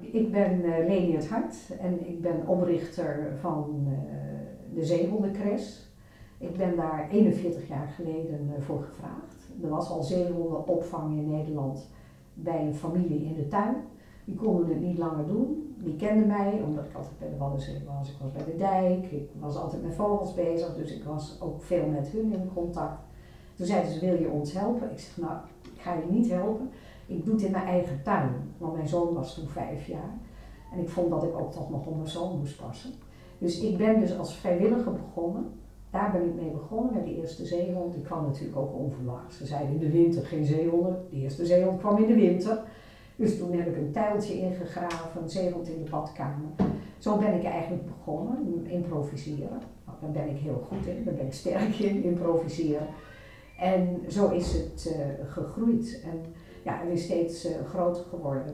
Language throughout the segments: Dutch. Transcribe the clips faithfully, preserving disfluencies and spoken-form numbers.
Ik ben uh, Leni het Hart en ik ben oprichter van uh, de Zeehondencres. Ik ben daar eenenveertig jaar geleden uh, voor gevraagd. Er was al zeehondenopvang in Nederland bij een familie in de tuin. Die konden het niet langer doen. Die kenden mij omdat ik altijd bij de Waddenzee was. Ik was bij de dijk, ik was altijd met vogels bezig, dus ik was ook veel met hun in contact. Toen zeiden ze, wil je ons helpen? Ik zeg, nou, ik ga je niet helpen. Ik doe het in mijn eigen tuin, want mijn zoon was toen vijf jaar. En ik vond dat ik ook toch nog op mijn zoon moest passen. Dus ik ben dus als vrijwilliger begonnen. Daar ben ik mee begonnen met de eerste zeehond. Die kwam natuurlijk ook onverwachts. Ze zeiden in de winter geen zeehonden. De eerste zeehond kwam in de winter. Dus toen heb ik een tijltje ingegraven, een zeehond in de badkamer. Zo ben ik eigenlijk begonnen, improviseren. Nou, daar ben ik heel goed in, daar ben ik sterk in, improviseren. En zo is het uh, gegroeid. En ja, het is steeds uh, groter geworden.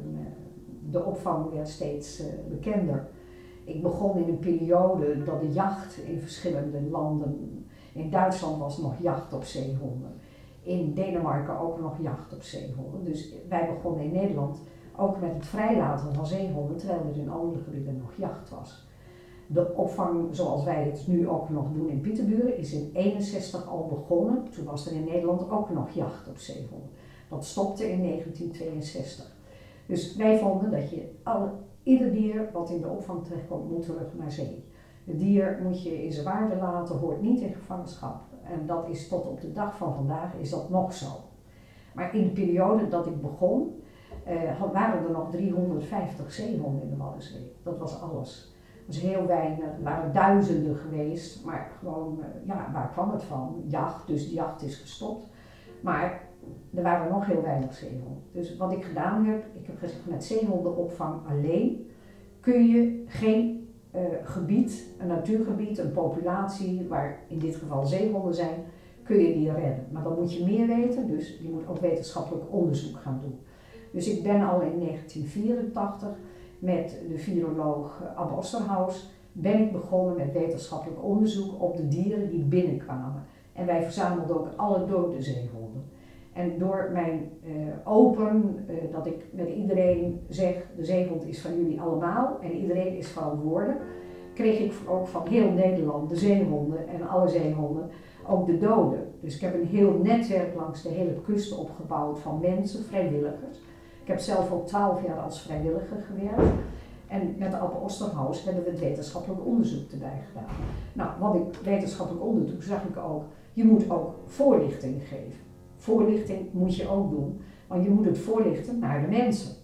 De opvang werd steeds uh, bekender. Ik begon in een periode dat de jacht in verschillende landen, in Duitsland was nog jacht op zeehonden. In Denemarken ook nog jacht op zeehonden. Dus wij begonnen in Nederland ook met het vrijlaten van zeehonden, terwijl er in andere gebieden nog jacht was. De opvang zoals wij het nu ook nog doen in Pieterburen is in eenenzestig al begonnen. Toen was er in Nederland ook nog jacht op zeehonden. Dat stopte in negentien tweeënzestig. Dus wij vonden dat je alle, ieder dier wat in de opvang terechtkomt moet terug naar zee. Het dier moet je in zijn waarde laten, hoort niet in gevangenschap. En dat is tot op de dag van vandaag is dat nog zo. Maar in de periode dat ik begon, uh, waren er nog driehonderdvijftig zeehonden in de Waddenzee. Dat was alles. Dat was heel weinig, er waren duizenden geweest, maar gewoon, uh, ja, waar kwam het van? Jacht, dus de jacht is gestopt. Maar er waren nog heel weinig zeehonden. Dus wat ik gedaan heb, ik heb gezegd met zeehondenopvang alleen kun je geen Uh, gebied, een natuurgebied, een populatie waar in dit geval zeehonden zijn, kun je die redden. Maar dan moet je meer weten, dus je moet ook wetenschappelijk onderzoek gaan doen. Dus ik ben al in negentien vierentachtig met de viroloog Abbe Osterhaus ben ik begonnen met wetenschappelijk onderzoek op de dieren die binnenkwamen. En wij verzamelden ook alle dode zeehonden. En door mijn uh, open, uh, dat ik met iedereen zeg, de zeehond is van jullie allemaal en iedereen is verantwoordelijk, kreeg ik ook van heel Nederland de zeehonden en alle zeehonden, ook de doden. Dus ik heb een heel netwerk langs de hele kust opgebouwd van mensen, vrijwilligers. Ik heb zelf ook twaalf jaar als vrijwilliger gewerkt. En met de Abbe Osterhaus hebben we het wetenschappelijk onderzoek erbij gedaan. Nou, wat ik wetenschappelijk onderzoek zag ik ook, je moet ook voorlichting geven. Voorlichting moet je ook doen, want je moet het voorlichten naar de mensen.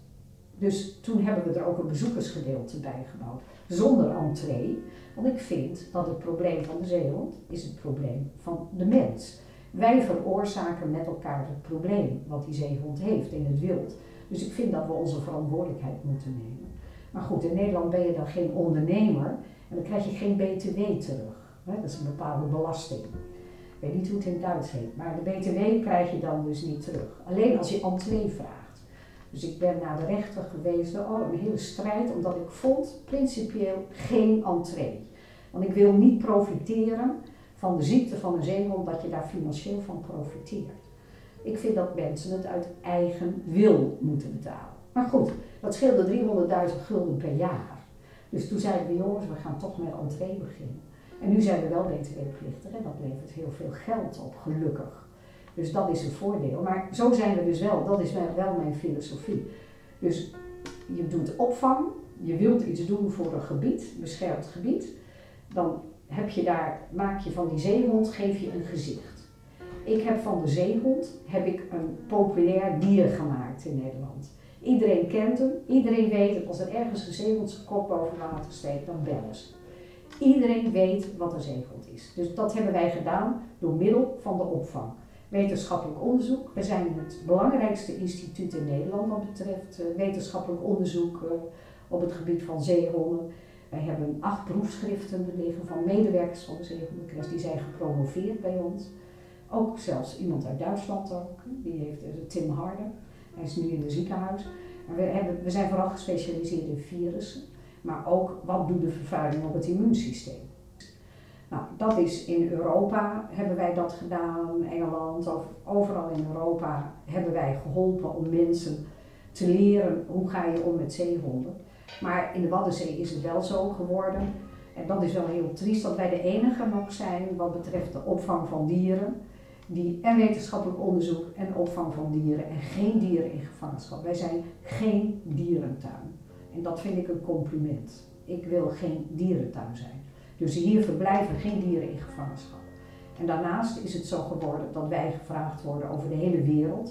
Dus toen hebben we er ook een bezoekersgedeelte bij gebouwd, zonder entree. Want ik vind dat het probleem van de zeehond is het probleem van de mens. Wij veroorzaken met elkaar het probleem wat die zeehond heeft in het wild. Dus ik vind dat we onze verantwoordelijkheid moeten nemen. Maar goed, in Nederland ben je dan geen ondernemer en dan krijg je geen B T W terug. Dat is een bepaalde belasting. Ik weet niet hoe het in Duits heet, maar de B T W krijg je dan dus niet terug. Alleen als je entree vraagt. Dus ik ben naar de rechter geweest, oh, een hele strijd, omdat ik vond principieel geen entree. Want ik wil niet profiteren van de ziekte van een zeehond, dat je daar financieel van profiteert. Ik vind dat mensen het uit eigen wil moeten betalen. Maar goed, dat scheelde driehonderdduizend gulden per jaar. Dus toen zeiden we, jongens, we gaan toch met entree beginnen. En nu zijn we wel B T W-plichtig en dat levert heel veel geld op, gelukkig. Dus dat is een voordeel. Maar zo zijn we dus wel, dat is wel mijn filosofie. Dus je doet opvang, je wilt iets doen voor een gebied, beschermd gebied. Dan heb je daar, maak je van die zeehond, geef je een gezicht. Ik heb van de zeehond heb ik een populair dier gemaakt in Nederland. Iedereen kent hem, iedereen weet het. Als er ergens een zeehond zijn kop boven water steekt, dan bellen ze. Iedereen weet wat een zeehond is. Dus dat hebben wij gedaan door middel van de opvang. Wetenschappelijk onderzoek. We zijn het belangrijkste instituut in Nederland wat betreft uh, wetenschappelijk onderzoek uh, op het gebied van zeehonden. Wij hebben acht proefschriften liggen van medewerkers van de Zeehondencres. Die zijn gepromoveerd bij ons. Ook zelfs iemand uit Duitsland ook. Die heeft uh, Tim Harder. Hij is nu in het ziekenhuis. Maar we, hebben, we zijn vooral gespecialiseerd in virussen. Maar ook wat doet de vervuiling op het immuunsysteem. Nou, dat is in Europa hebben wij dat gedaan, Engeland, overal in Europa hebben wij geholpen om mensen te leren hoe ga je om met zeehonden. Maar in de Waddenzee is het wel zo geworden, en dat is wel heel triest, dat wij de enige nog zijn wat betreft de opvang van dieren, die en wetenschappelijk onderzoek en opvang van dieren en geen dieren in gevangenschap. Wij zijn geen dierentuin. En dat vind ik een compliment. Ik wil geen dierentuin zijn. Dus hier verblijven geen dieren in gevangenschap. En daarnaast is het zo geworden dat wij gevraagd worden over de hele wereld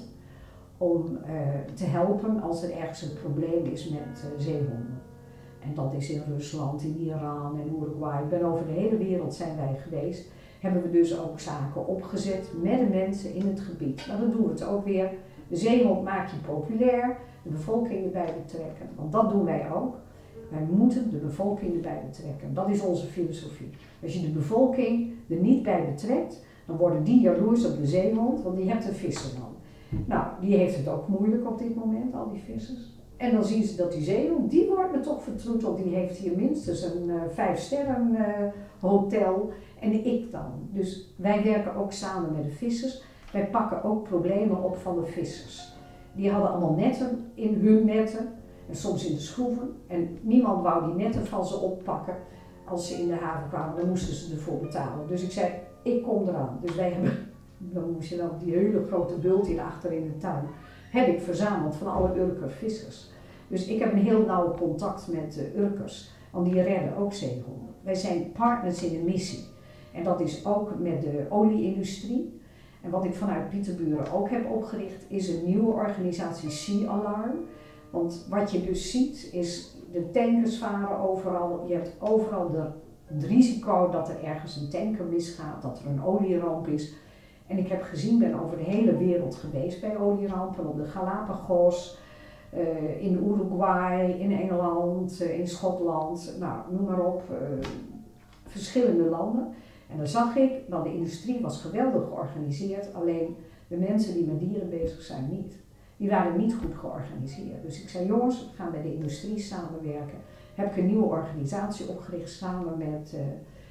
om uh, te helpen als er ergens een probleem is met uh, zeehonden. En dat is in Rusland, in Iran en Uruguay. Ik ben over de hele wereld zijn wij geweest. Hebben we dus ook zaken opgezet met de mensen in het gebied. Maar dan doen we het ook weer. De zeehond maak je populair, de bevolking erbij betrekken. Want dat doen wij ook. Wij moeten de bevolking erbij betrekken. Dat is onze filosofie. Als je de bevolking er niet bij betrekt, dan worden die jaloers op de zeehond, want die hebt een visser dan. Nou, die heeft het ook moeilijk op dit moment, al die vissers. En dan zien ze dat die zeehond, die wordt me toch vertroeteld, die heeft hier minstens een uh, vijf sterren uh, hotel. En ik dan. Dus wij werken ook samen met de vissers. Wij pakken ook problemen op van de vissers. Die hadden allemaal netten in hun netten. En soms in de schroeven. En niemand wou die netten van ze oppakken. Als ze in de haven kwamen, dan moesten ze ervoor betalen. Dus ik zei, ik kom eraan. Dus wij hebben, dan moest je dan die hele grote bult hier achter in de tuin, heb ik verzameld van alle Urker vissers. Dus ik heb een heel nauw contact met de Urkers. Want die redden ook zeehonden. Wij zijn partners in een missie. En dat is ook met de olie-industrie. En wat ik vanuit Pieterburen ook heb opgericht, is een nieuwe organisatie Sea Alarm. Want wat je dus ziet is, de tankers varen overal, je hebt overal de, het risico dat er ergens een tanker misgaat, dat er een olieramp is. En ik heb gezien, ben over de hele wereld geweest bij olierampen, op de Galapagos, uh, in Uruguay, in Engeland, uh, in Schotland, nou noem maar op, uh, verschillende landen. En dan zag ik, dat de industrie was geweldig georganiseerd, alleen de mensen die met dieren bezig zijn niet. Die waren niet goed georganiseerd. Dus ik zei, jongens, we gaan bij de industrie samenwerken. Heb ik een nieuwe organisatie opgericht samen met uh,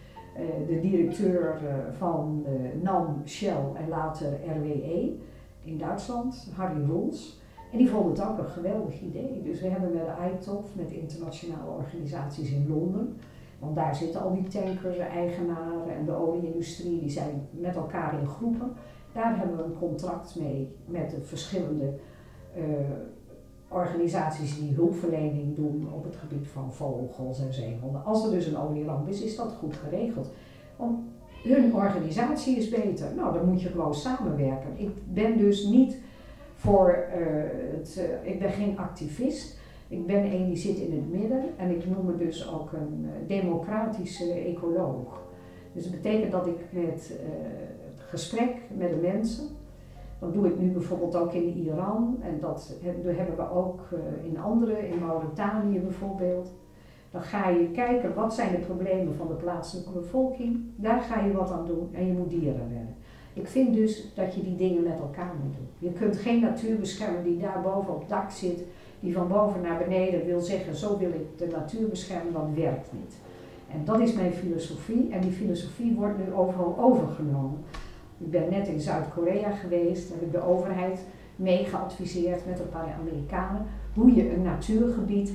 uh, de directeur uh, van uh, NAM, Shell en later R W E in Duitsland, Harry Roels. En die vonden het ook een geweldig idee. Dus we hebben met de I T O F, met internationale organisaties in Londen, want daar zitten al die tankers, de eigenaren en de olieindustrie, die zijn met elkaar in groepen. Daar hebben we een contract mee met de verschillende uh, organisaties die hulpverlening doen op het gebied van vogels en zeehonden. Als er dus een olieramp is, is dat goed geregeld. Want hun organisatie is beter. Nou, dan moet je gewoon samenwerken. Ik ben dus niet voor, uh, het, uh, ik ben geen activist. Ik ben een die zit in het midden en ik noem me dus ook een uh, democratische ecoloog. Dus dat betekent dat ik met uh, het gesprek met de mensen, dat doe ik nu bijvoorbeeld ook in Iran en dat hebben we ook uh, in andere, in Mauritanië bijvoorbeeld. Dan ga je kijken wat zijn de problemen van de plaatselijke bevolking, daar ga je wat aan doen en je moet dieren redden. Ik vind dus dat je die dingen met elkaar moet doen. Je kunt geen natuurbeschermer die daar boven op het dak zit, die van boven naar beneden wil zeggen, zo wil ik de natuur beschermen, dat werkt niet. En dat is mijn filosofie en die filosofie wordt nu overal overgenomen. Ik ben net in Zuid-Korea geweest, heb ik de overheid mee geadviseerd met een paar Amerikanen, hoe je een natuurgebied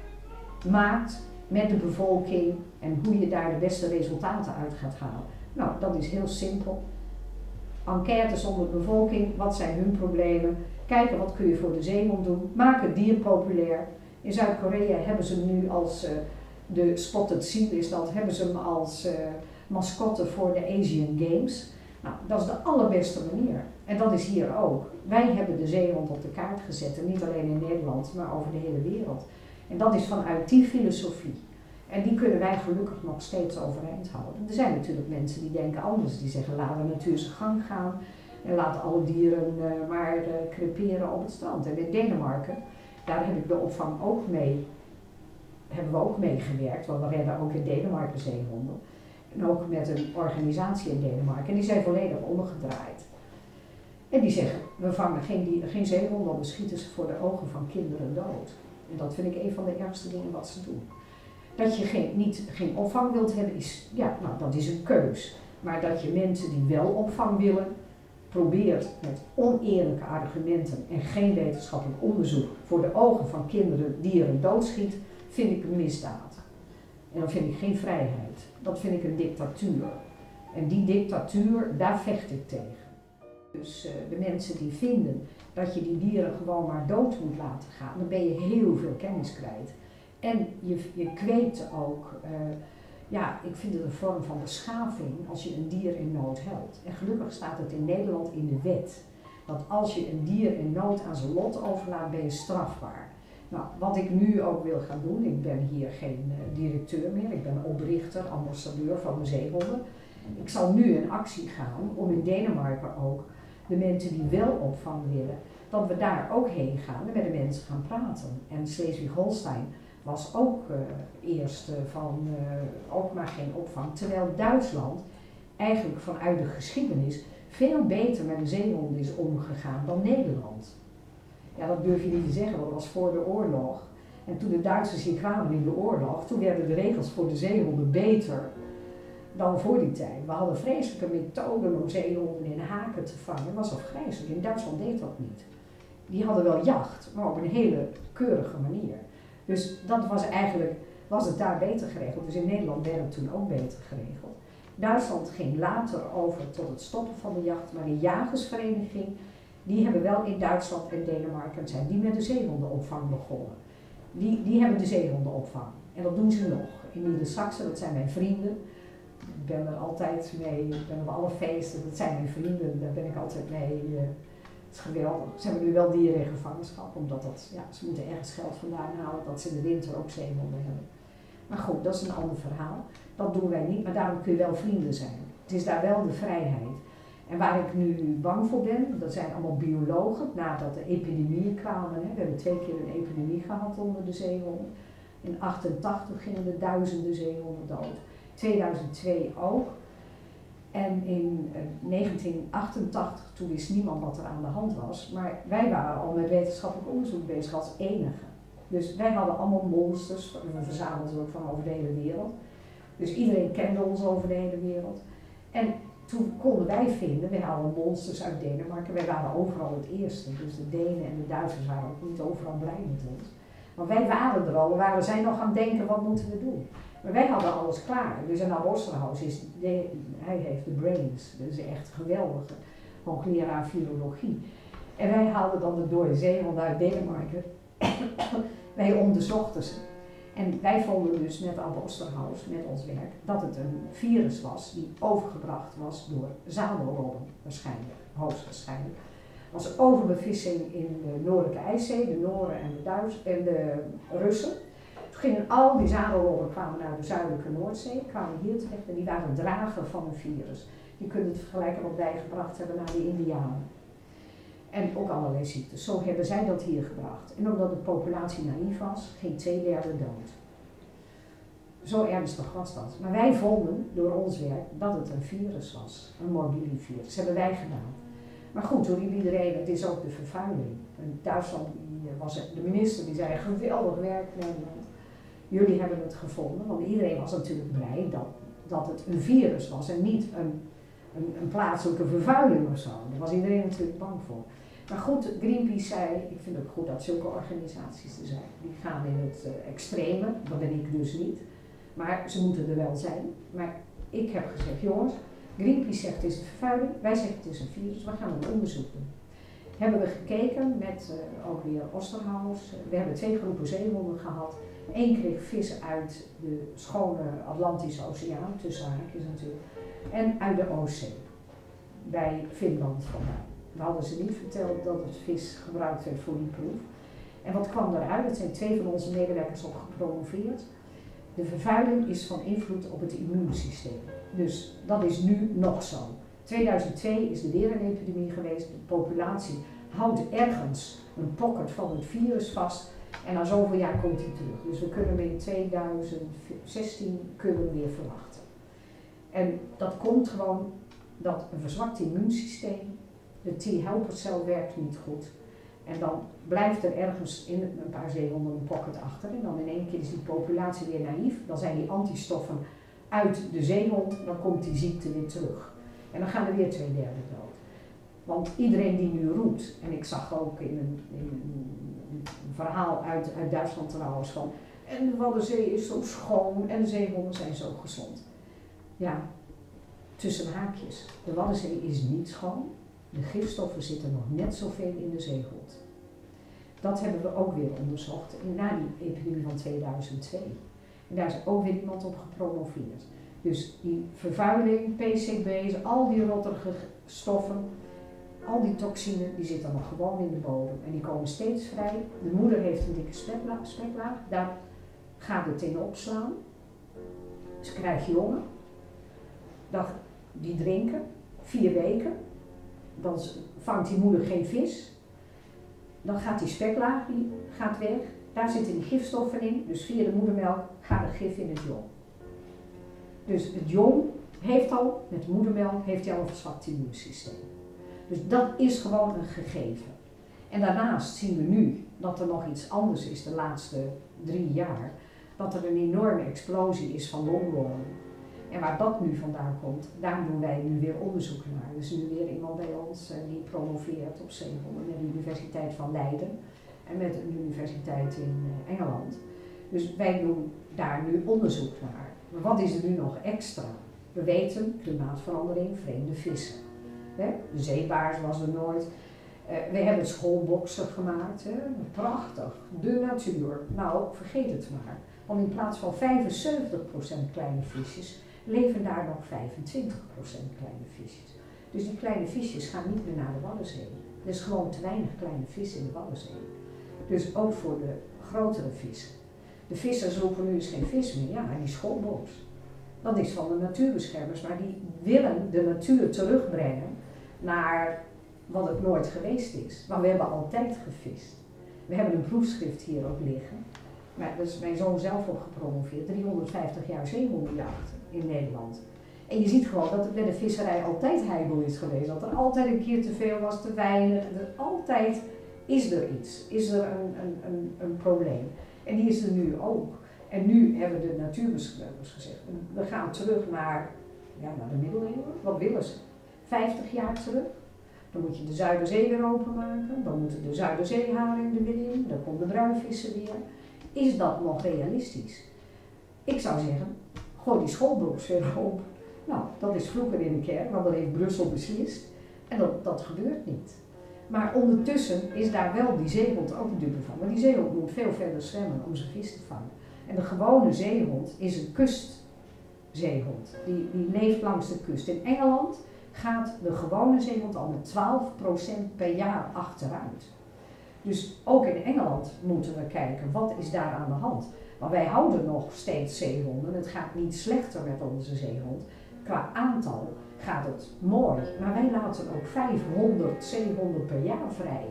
maakt met de bevolking en hoe je daar de beste resultaten uit gaat halen. Nou, dat is heel simpel. Enquêtes onder de bevolking, wat zijn hun problemen, kijken wat kun je voor de zeehond doen, maak het dier populair. In Zuid-Korea hebben ze hem nu als, uh, de Spotted Seal is dat, hebben ze hem als uh, mascotte voor de Asian Games. Nou, dat is de allerbeste manier. En dat is hier ook. Wij hebben de zeehond op de kaart gezet, en niet alleen in Nederland, maar over de hele wereld. En dat is vanuit die filosofie. En die kunnen wij gelukkig nog steeds overeind houden. Er zijn natuurlijk mensen die denken anders, die zeggen laat de natuur zijn gang gaan en laat alle dieren uh, maar uh, creperen op het strand. En in Denemarken, daar heb ik de opvang ook mee, hebben we ook meegewerkt, want we redden ook in Denemarken zeehonden. En ook met een organisatie in Denemarken, en die zijn volledig omgedraaid. En die zeggen, we vangen geen, dieren, geen zeehonden op, we schieten ze voor de ogen van kinderen dood. En dat vind ik een van de ergste dingen wat ze doen. Dat je geen, niet, geen opvang wilt hebben, is, ja, nou, dat is een keus. Maar dat je mensen die wel opvang willen, probeert met oneerlijke argumenten en geen wetenschappelijk onderzoek voor de ogen van kinderen dieren doodschiet, vind ik een misdaad. En dan vind ik geen vrijheid. Dat vind ik een dictatuur. En die dictatuur, daar vecht ik tegen. Dus uh, de mensen die vinden dat je die dieren gewoon maar dood moet laten gaan, dan ben je heel veel kennis kwijt. En je, je kweekt ook, uh, ja, ik vind het een vorm van beschaving als je een dier in nood helpt. En gelukkig staat het in Nederland in de wet, dat als je een dier in nood aan zijn lot overlaat, ben je strafbaar. Nou, wat ik nu ook wil gaan doen, ik ben hier geen uh, directeur meer, ik ben oprichter, ambassadeur van de zeehonden. Ik zal nu in actie gaan om in Denemarken ook de mensen die wel opvang willen, dat we daar ook heen gaan en met de mensen gaan praten. En Schleswig-Holstein was ook uh, eerst uh, van uh, ook maar geen opvang, terwijl Duitsland eigenlijk vanuit de geschiedenis veel beter met de zeehonden is omgegaan dan Nederland. Ja, dat durf je niet te zeggen, want dat was voor de oorlog. En toen de Duitsers hier kwamen in de oorlog, toen werden de regels voor de zeehonden beter dan voor die tijd. We hadden vreselijke methoden om zeehonden in haken te vangen. Dat was afgrijzelijk. In Duitsland deed dat niet. Die hadden wel jacht, maar op een hele keurige manier. Dus dat was eigenlijk, was het daar beter geregeld. Dus in Nederland werd het toen ook beter geregeld. Duitsland ging later over tot het stoppen van de jacht, maar de jagersvereniging, die hebben wel in Duitsland en Denemarken, zijn die met de zeehondenopvang begonnen. Die, die hebben de zeehondenopvang. En dat doen ze nog. In Niedersachsen, dat zijn mijn vrienden. Ik ben er altijd mee, ik ben op alle feesten, dat zijn mijn vrienden, daar ben ik altijd mee. Uh, het is geweldig. Ze hebben nu wel dieren in gevangenschap, omdat dat, ja, ze moeten ergens geld vandaan halen, dat ze in de winter ook zeehonden hebben. Maar goed, dat is een ander verhaal. Dat doen wij niet, maar daarom kun je wel vrienden zijn. Het is daar wel de vrijheid. En waar ik nu bang voor ben, dat zijn allemaal biologen, nadat de epidemieën kwamen. Hè. We hebben twee keer een epidemie gehad onder de zeehonden. In achtentachtig gingen er duizenden zeehonden dood. tweeduizend twee ook. En in negentien achtentachtig, toen wist niemand wat er aan de hand was, maar wij waren al met wetenschappelijk onderzoek bezig als enige. Dus wij hadden allemaal monsters, we verzamelden ook van over de hele wereld. Dus iedereen kende ons over de hele wereld. En toen konden wij vinden, wij hadden monsters uit Denemarken, wij waren overal het eerste. Dus de Denen en de Duitsers waren ook niet overal blij met ons. Maar wij waren er al, we waren zij nog aan het denken, wat moeten we doen? Maar wij hadden alles klaar. Dus in Ab Osterhaus is, de, hij heeft de brains, dat is echt geweldige hoogleraar virologie. En wij haalden dan de dode zeehonden uit Denemarken. Wij onderzochten ze. En wij vonden dus met Ab Osterhaus, met ons werk, dat het een virus was die overgebracht was door zadelrobben, waarschijnlijk, hoogstwaarschijnlijk. Er was overbevissing in de Noordelijke IJszee, de Noren en de, Duits en de Russen. Toen gingen al die zadelrobben kwamen naar de zuidelijke Noordzee, kwamen hier terecht en die waren drager van een virus. Je kunt het vergelijken wat wij gebracht hebben naar de Indianen. En ook allerlei ziektes. Zo hebben zij dat hier gebracht. En omdat de populatie naïef was, ging twee derde dood. Zo ernstig was dat. Maar wij vonden door ons werk dat het een virus was. Een morbillivirus. Dat hebben wij gedaan. Maar goed, toen riep iedereen, het is ook de vervuiling. En Duitsland die was de minister, die zei geweldig werk Nederland. Jullie hebben het gevonden, want iedereen was natuurlijk blij dat, dat het een virus was en niet een, een, een plaatselijke vervuiling of zo. Daar was iedereen natuurlijk bang voor. Maar goed, Greenpeace zei, ik vind het goed dat zulke organisaties er zijn. Die gaan in het uh, extreme, dat ben ik dus niet. Maar ze moeten er wel zijn. Maar ik heb gezegd, jongens, Greenpeace zegt het is een vervuiling, wij zeggen het is een virus, we gaan een onderzoek doen. Hebben we gekeken met uh, ook weer Osterhaus. We hebben twee groepen zeehonden gehad. Eén kreeg vis uit de schone Atlantische Oceaan, tussen haakjes natuurlijk, en uit de Oostzee, bij Finland vandaan. We hadden ze niet verteld dat het vis gebruikt werd voor die proef. En wat kwam eruit? Er zijn twee van onze medewerkers op gepromoveerd. De vervuiling is van invloed op het immuunsysteem. Dus dat is nu nog zo. tweeduizend twee is er weer een epidemie geweest. De populatie houdt ergens een pocket van het virus vast. En na zoveel jaar komt hij terug. Dus we kunnen hem in tweeduizend zestien kunnen we weer verwachten. En dat komt gewoon dat een verzwakt immuunsysteem, de T-helpercel werkt niet goed. En dan blijft er ergens in een paar zeehonden een pocket achter. En dan in één keer is die populatie weer naïef. Dan zijn die antistoffen uit de zeehond, dan komt die ziekte weer terug. En dan gaan er weer twee derde dood. Want iedereen die nu roept, en ik zag ook in een, in een verhaal uit, uit Duitsland trouwens van, En de Waddenzee is zo schoon en de zeehonden zijn zo gezond. Ja, tussen haakjes. De Waddenzee is niet schoon. De gifstoffen zitten nog net zoveel in de zeehond. Dat hebben we ook weer onderzocht na die epidemie van tweeduizend twee. En daar is ook weer iemand op gepromoveerd. Dus die vervuiling, P C B's, al die rotterige stoffen, al die toxine, die zitten nog gewoon in de bodem. En die komen steeds vrij. De moeder heeft een dikke spekla speklaag, daar gaat het in opslaan. Dus krijg je jongen, dan, die drinken, vier weken. Dan vangt die moeder geen vis. Dan gaat die speklaag die gaat weg. Daar zitten die gifstoffen in. Dus via de moedermelk gaat er gif in het jong. Dus het jong heeft al, met de moedermelk, heeft hij al een verzwakt immuunsysteem. Dus dat is gewoon een gegeven. En daarnaast zien we nu dat er nog iets anders is de laatste drie jaar. Dat er een enorme explosie is van longworm. En waar dat nu vandaan komt, daar doen wij nu weer onderzoek naar. Er is nu weer iemand bij ons uh, die promoveert op zeehonden met de Universiteit van Leiden en met een universiteit in uh, Engeland. Dus wij doen daar nu onderzoek naar. Maar wat is er nu nog extra? We weten, klimaatverandering, vreemde vissen. Hè? De zeebaars was er nooit. Uh, we hebben schoolboksen gemaakt, hè? Prachtig, de natuur. Nou, vergeet het maar. Want in plaats van vijfenzeventig procent kleine visjes, leven daar nog vijfentwintig procent kleine visjes. Dus die kleine visjes gaan niet meer naar de Waddenzee. Er is gewoon te weinig kleine vis in de Waddenzee. Dus ook voor de grotere vissen. De vissers roepen nu is geen vis meer, ja, maar die schoolboot. Dat is van de natuurbeschermers, maar die willen de natuur terugbrengen naar wat het nooit geweest is. Maar we hebben altijd gevist. We hebben een proefschrift hier ook liggen. Maar daar is mijn zoon zelf op gepromoveerd, driehonderdvijftig jaar zeehondenjacht in Nederland. En je ziet gewoon dat het bij de visserij altijd heibel is geweest. Dat er altijd een keer te veel was, te weinig. Er altijd is er iets, is er een, een, een, een probleem. En die is er nu ook. En nu hebben de natuurbeschermers gezegd, we gaan terug naar, ja, naar de middeleeuwen. Wat willen ze? vijftig jaar terug. Dan moet je de Zuiderzee weer openmaken. Dan moeten de Zuiderzeeharingen er weer in. Dan komt de bruinvissen weer. Is dat nog realistisch? Ik zou zeggen, gooi die schoolbroeks weer op. Nou, dat is vroeger in de kerk, want dat heeft Brussel beslist. En dat, dat gebeurt niet. Maar ondertussen is daar wel die zeehond ook dupe van. Maar die zeehond moet veel verder zwemmen om zijn vis te vangen. En de gewone zeehond is een kustzeehond. Die, die leeft langs de kust. In Engeland gaat de gewone zeehond al met twaalf procent per jaar achteruit. Dus ook in Engeland moeten we kijken, wat is daar aan de hand? Maar wij houden nog steeds zeehonden. Het gaat niet slechter met onze zeehond. Qua aantal gaat het mooi. Maar wij laten ook vijfhonderd zeehonden per jaar vrij.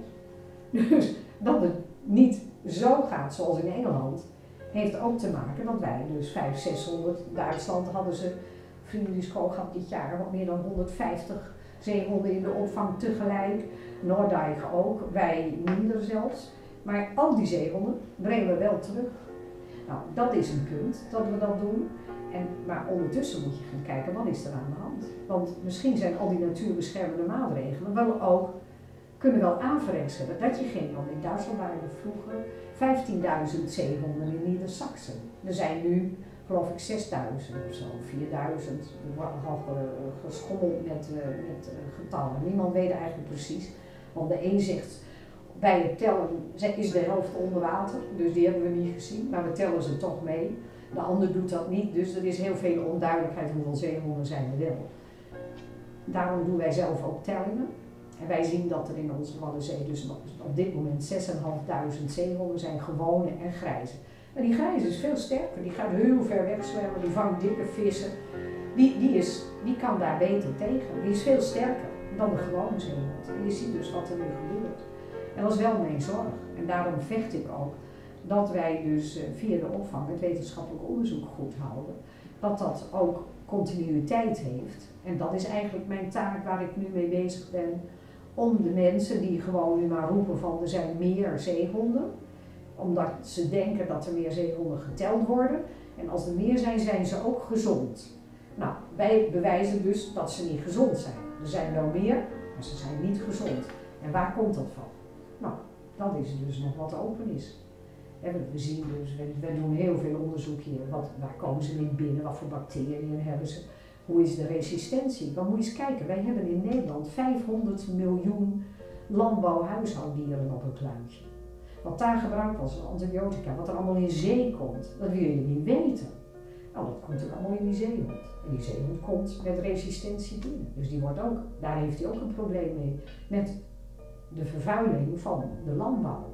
Dus dat het niet zo gaat zoals in Engeland, heeft ook te maken dat wij dus vijfhonderd, zeshonderd, Duitsland hadden ze, vrienden die school gehad dit jaar, wat meer dan honderdvijftig zeehonden in de opvang tegelijk. Noordijk ook, wij minder zelfs. Maar al die zeehonden brengen we wel terug. Nou, dat is een punt dat we dat doen. En, maar ondertussen moet je gaan kijken, wat is er aan de hand? Want misschien zijn al die natuurbeschermende maatregelen wel ook, kunnen wel aanverrekselen dat je geen, want in Duitsland waren er vroeger vijftienduizend zeehonden in Niedersachsen. Er zijn nu, geloof ik, zesduizend of zo, vierduizend. Er wordt nogal geschommeld met, uh, met uh, getallen. Niemand weet eigenlijk precies. Want de een zegt, bij het tellen is de helft onder water, dus die hebben we niet gezien, maar we tellen ze toch mee. De ander doet dat niet, dus er is heel veel onduidelijkheid hoeveel zeehonden zijn er wel. Daarom doen wij zelf ook tellingen. En wij zien dat er in onze Waddenzee dus op dit moment zesduizend zeehonden zijn, gewone en grijze. Maar die grijze is veel sterker, die gaat heel ver weg zwemmen, die vangt dikke vissen. Die, die, is, die kan daar beter tegen, die is veel sterker dan de gewone zeehond. En je ziet dus wat er nu gebeurt. En dat is wel mijn zorg. En daarom vecht ik ook dat wij dus via de opvang het wetenschappelijk onderzoek goed houden. Dat dat ook continuïteit heeft. En dat is eigenlijk mijn taak waar ik nu mee bezig ben. Om de mensen die gewoon nu maar roepen van er zijn meer zeehonden. Omdat ze denken dat er meer zeehonden geteld worden. En als er meer zijn, zijn ze ook gezond. Nou, wij bewijzen dus dat ze niet gezond zijn. Er zijn wel meer, maar ze zijn niet gezond. En waar komt dat van? Nou, dat is dus nog wat open is. En we zien dus, we, we doen heel veel onderzoek hier. Wat, waar komen ze mee binnen? Wat voor bacteriën hebben ze? Hoe is de resistentie? Want moet je eens kijken, wij hebben in Nederland vijfhonderd miljoen landbouwhuishouddieren op een kluitje. Wat daar gebruikt was, antibiotica, wat er allemaal in zee komt, dat wil je niet weten. Nou, dat komt ook allemaal in die zeehond. En die zeehond komt met resistentie binnen. Dus die wordt ook, daar heeft hij ook een probleem mee. Met de vervuiling van de landbouw.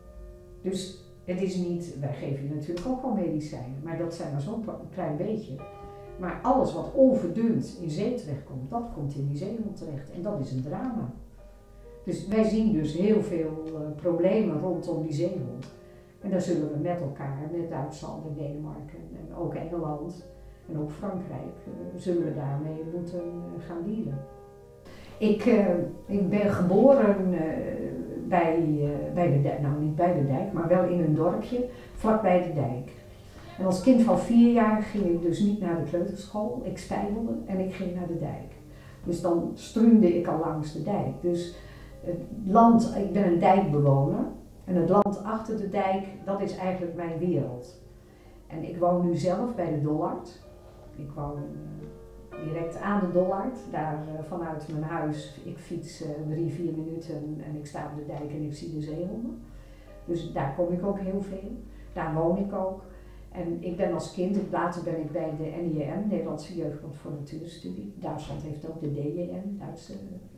Dus het is niet, wij geven je natuurlijk ook wel medicijnen, maar dat zijn maar zo'n klein beetje. Maar alles wat onverdund in zee terechtkomt, dat komt in die zeehond terecht. En dat is een drama. Dus wij zien dus heel veel uh, problemen rondom die zeehond. En daar zullen we met elkaar, met Duitsland en Denemarken en ook Engeland en ook Frankrijk, uh, zullen we daarmee moeten uh, gaan dealen. Ik, uh, ik ben geboren uh, bij, uh, bij de dijk, nou niet bij de dijk, maar wel in een dorpje vlakbij de dijk. En als kind van vier jaar ging ik dus niet naar de kleuterschool, ik spijbelde en ik ging naar de dijk. Dus dan struinde ik al langs de dijk. Dus het land, ik ben een dijkbewoner en het land achter de dijk, dat is eigenlijk mijn wereld. En ik woon nu zelf bij de Dollard. Ik woon uh, direct aan de Dollard, daar uh, vanuit mijn huis. Ik fiets uh, drie, vier minuten en ik sta op de dijk en ik zie de zeehonden. Dus daar kom ik ook heel veel. Daar woon ik ook. En ik ben als kind, later ben ik bij de N I M, Nederlandse Jeugdbond voor Natuurstudie. Duitsland heeft ook de D J N, Duitse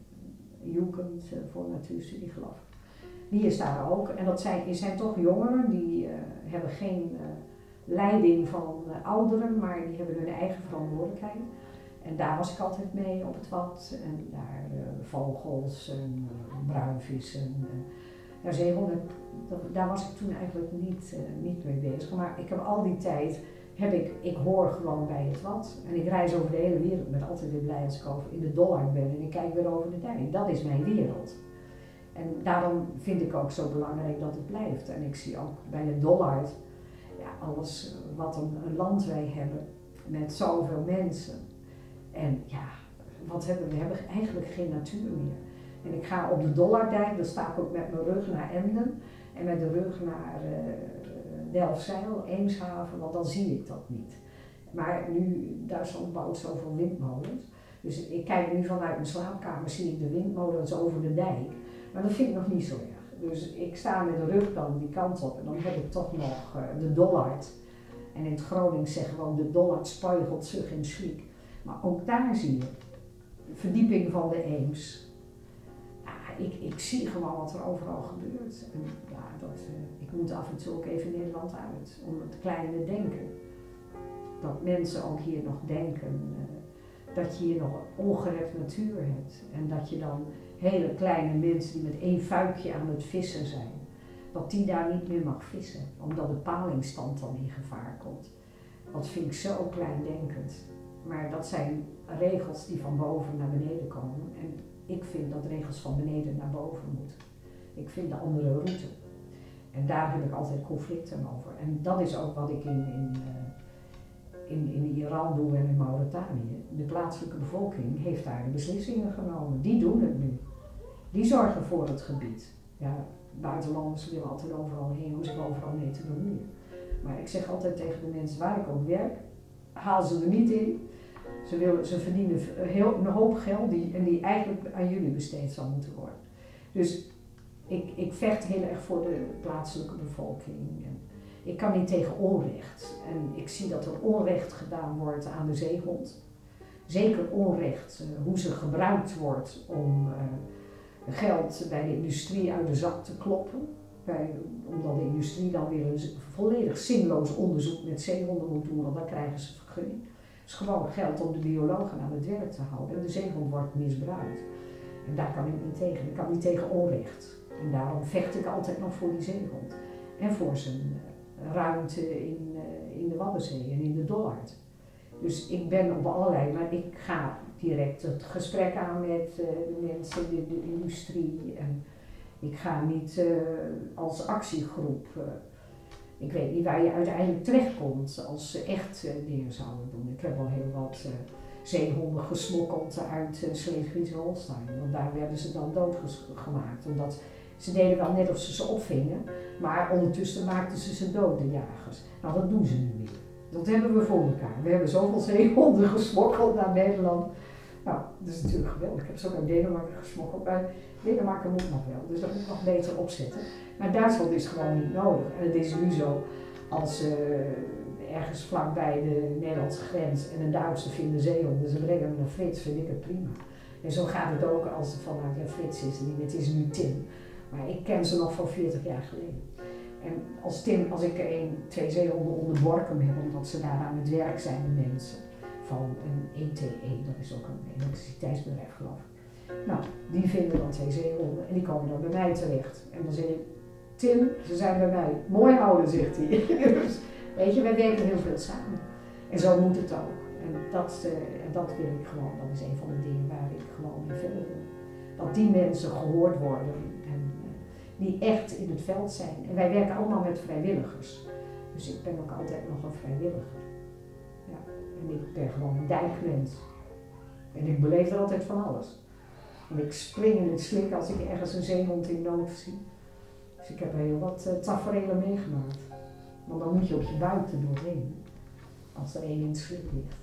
Jugend voor Natuurstudie geloof ik. Die is daar ook. En dat zijn, die zijn toch jongeren, die uh, hebben geen uh, leiding van uh, ouderen, maar die hebben hun eigen verantwoordelijkheid. En daar was ik altijd mee op het wat. En daar uh, vogels en uh, bruinvissen. Uh, ja, zeehonden, daar was ik toen eigenlijk niet, uh, niet mee bezig. Maar ik heb al die tijd, heb ik, ik hoor gewoon bij het wat. En ik reis over de hele wereld. Ik ben altijd weer blij als ik over in de Dollard ben en ik kijk weer over de dijk. Dat is mijn wereld. En daarom vind ik ook zo belangrijk dat het blijft. En ik zie ook bij de Dollard, ja, alles wat een, een land wij hebben met zoveel mensen. En ja, wat hebben we? We hebben eigenlijk geen natuur meer. En ik ga op de Dollarddijk, dan sta ik ook met mijn rug naar Emden en met de rug naar uh, Delfzijl, Eemshaven, want dan zie ik dat niet. Maar nu, Duitsland bouwt zoveel windmolens, dus ik kijk nu vanuit mijn slaapkamer, zie ik de windmolens over de dijk, maar dat vind ik nog niet zo erg. Dus ik sta met de rug dan die kant op en dan heb ik toch nog uh, de Dollard. En in het Gronings zeggen we ook de Dollard spuigelt zich in schliek. Maar ook daar zie je verdieping van de Eems. Ik, ik zie gewoon wat er overal gebeurt. En ja, dat, uh, ik moet af en toe ook even Nederland uit, om het kleine denken. Dat mensen ook hier nog denken, uh, dat je hier nog ongerept natuur hebt. En dat je dan hele kleine mensen die met één fuikje aan het vissen zijn, dat die daar niet meer mag vissen, omdat de palingstand dan in gevaar komt. Dat vind ik zo kleindenkend. Maar dat zijn regels die van boven naar beneden komen. En ik vind dat regels van beneden naar boven moeten. Ik vind de andere route. En daar heb ik altijd conflicten over. En dat is ook wat ik in, in, in, in Iran doe en in Mauritanië. De plaatselijke bevolking heeft daar de beslissingen genomen. Die doen het nu. Die zorgen voor het gebied. Ja, buitenlanders willen altijd overal heen, hoe ze overal mee te bemoeien. Maar ik zeg altijd tegen de mensen waar ik ook werk, haal ze er niet in. Ze, willen, ze verdienen heel, een hoop geld die, en die eigenlijk aan jullie besteed zou moeten worden. Dus ik, ik vecht heel erg voor de plaatselijke bevolking. En ik kan niet tegen onrecht. En ik zie dat er onrecht gedaan wordt aan de zeehond. Zeker onrecht, uh, hoe ze gebruikt wordt om uh, geld bij de industrie uit de zak te kloppen. Bij, omdat de industrie dan weer een volledig zinloos onderzoek met zeehonden moet doen, want dan krijgen ze vergunning. Het is gewoon geld om de biologen aan het werk te houden. En de zeehond wordt misbruikt. En daar kan ik niet tegen. Ik kan niet tegen onrecht. En daarom vecht ik altijd nog voor die zeehond. En voor zijn uh, ruimte in, uh, in de Waddenzee en in de Dollard. Dus ik ben op allerlei, maar ik ga direct het gesprek aan met uh, de mensen, de, de industrie. En ik ga niet uh, als actiegroep. Uh, Ik weet niet waar je uiteindelijk terechtkomt als ze echt uh, dingen zouden doen. Ik heb al heel wat uh, zeehonden gesmokkeld uit uh, Schleswig-Holstein, want daar werden ze dan doodgemaakt. Omdat Ze deden wel net of ze ze opvingen, maar ondertussen maakten ze ze dood, de jagers. Nou, dat doen ze nu weer. Dat hebben we voor elkaar. We hebben zoveel zeehonden gesmokkeld naar Nederland. Nou, dat is natuurlijk geweldig. Ik heb ze ook uit Denemarken gesmokkeld, maar Denemarken moet nog wel, dus dat moet nog beter opzetten. Maar Duitsland is gewoon niet nodig. En het is nu zo, als uh, ergens vlakbij de Nederlandse grens en een Duitser vinden zeehonden, ze brengen hem naar Frits, vind ik het prima. En zo gaat het ook als het vanuit ja, Frits is, en dit is nu Tim. Maar ik ken ze nog van veertig jaar geleden. En als Tim, als ik een, twee zeehonden onder Borkum heb, omdat ze daar aan het werk zijn, de mensen van een E T E, dat is ook een elektriciteitsbedrijf geloof ik. Nou, die vinden dan twee zeehonden en die komen dan bij mij terecht. En dan zeg ik, Tim, ze zijn bij mij. Mooi houden, zegt hij. Dus, weet je, wij werken heel veel samen. En zo moet het ook. En dat, uh, en dat wil ik gewoon, dat is een van de dingen waar ik gewoon mee verder wil. Dat die mensen gehoord worden en uh, die echt in het veld zijn. En wij werken allemaal met vrijwilligers. Dus ik ben ook altijd nog een vrijwilliger. Ja. En ik ben gewoon een dijkmens. En ik beleef er altijd van alles. En ik spring in het slik als ik ergens een zeehond in nood zie. Dus ik heb heel wat uh, tafereelen meegemaakt. Want dan moet je op je buik er doorheen. Als er één in het slik ligt.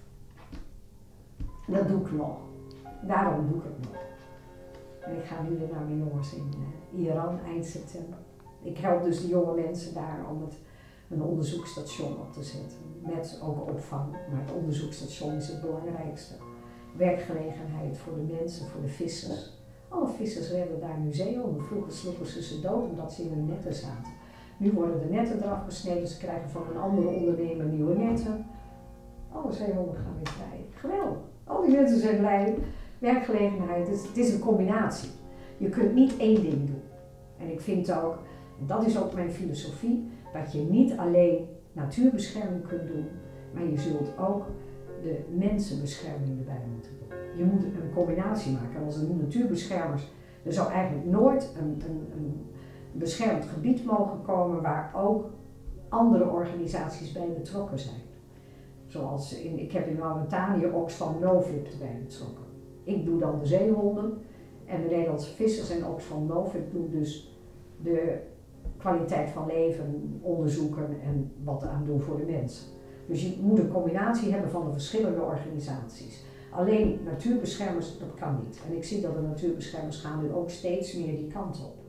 Dat doe ik nog. Daarom doe ik het nog. En ik ga nu weer naar mijn jongens in uh, Iran eind september. Ik help dus de jonge mensen daar om het, een onderzoeksstation op te zetten. Met ook opvang. Maar het onderzoeksstation is het belangrijkste. Werkgelegenheid voor de mensen, voor de vissers. Alle vissers redden daar nu zeehonden. Vroeger sloegen ze ze dood omdat ze in hun netten zaten. Nu worden de netten eraf gesneden, ze krijgen van een andere ondernemer nieuwe netten. Alle zeehonden gaan weer vrij. Geweldig. Al die mensen zijn blij. Werkgelegenheid, het is, het is een combinatie. Je kunt niet één ding doen. En ik vind ook, en dat is ook mijn filosofie, dat je niet alleen natuurbescherming kunt doen, maar je zult ook de mensenbescherming erbij moeten doen. Je moet een combinatie maken. Als de natuurbeschermers, er zou eigenlijk nooit een, een, een beschermd gebied mogen komen waar ook andere organisaties bij betrokken zijn. Zoals in, ik heb in Mauritanië Oxfam Novib erbij betrokken. Ik doe dan de zeehonden en de Nederlandse vissers en Oxfam Novib doen dus de kwaliteit van leven onderzoeken en wat aan doen voor de mensen. Dus je moet een combinatie hebben van de verschillende organisaties. Alleen natuurbeschermers, dat kan niet. En ik zie dat de natuurbeschermers gaan nu ook steeds meer die kant op.